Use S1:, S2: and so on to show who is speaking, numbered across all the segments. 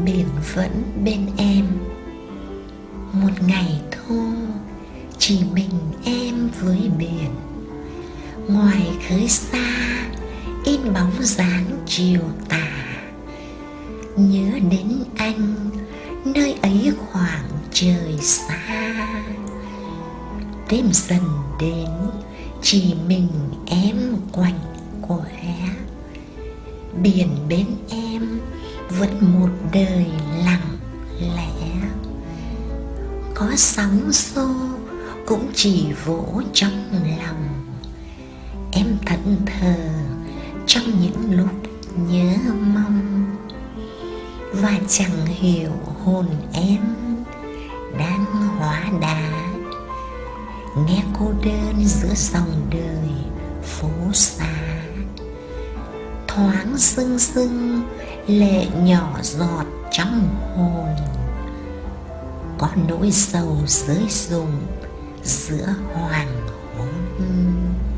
S1: Biển vẫn bên em. Một ngày thu, chỉ mình em với biển. Ngoài khơi xa, in bóng dáng chiều tà. Nhớ đến anh, nơi ấy khoảng trời xa. Đêm dần đến, chỉ mình em quạnh quẻ. Biển bên em vẫn một đời lặng lẽ. Có sóng xô cũng chỉ vỗ trong lòng. Em thẫn thờ trong những lúc nhớ mong. Và chẳng hiểu hồn em đang hóa đá. Nghe cô đơn giữa dòng đời phố xa. Thoáng sưng sưng lệ nhỏ giọt trong hồn. Có nỗi sầu rơi rụng giữa hoàng hôn.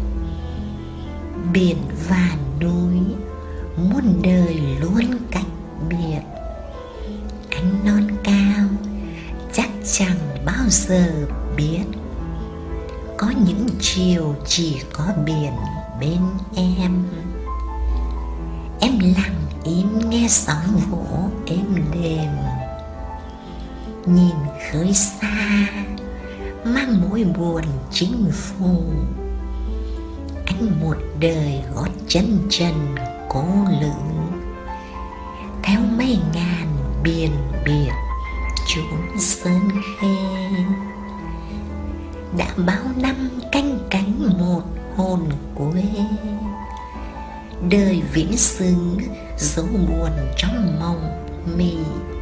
S1: Biển và núi muôn đời luôn cách biệt. Ánh non cao chắc chẳng bao giờ biết. Có những chiều chỉ có biển bên em. Em lặng im nghe sóng vỗ êm đềm. Nhìn khơi xa mang mối buồn chính phủ. Anh một đời gót chân trần cố lững. Theo mây ngàn biển biệt chốn sơn khê. Đã bao năm canh cánh một hồn quê. Đời vĩnh xứng dấu buồn trong mộng mị.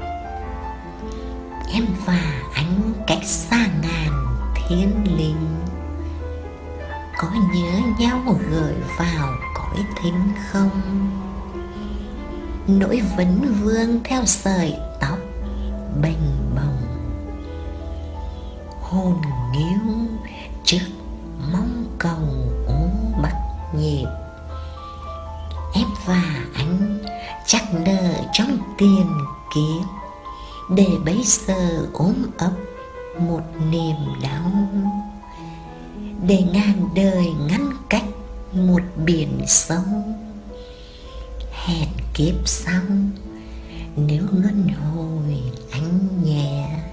S1: Em và anh cách xa ngàn thiên linh. Có nhớ nhau gửi vào cõi thinh không? Nỗi vấn vương theo sợi tóc bềnh bồng. Hồn nghiêu trước mong cầu ú bắt nhịp. Em và anh chắc nợ trong tiền kiếp. Để bấy giờ ôm ấp một niềm đau. Để ngàn đời ngăn cách một biển sâu. Hẹn kiếp sau nếu luân hồi anh nhé.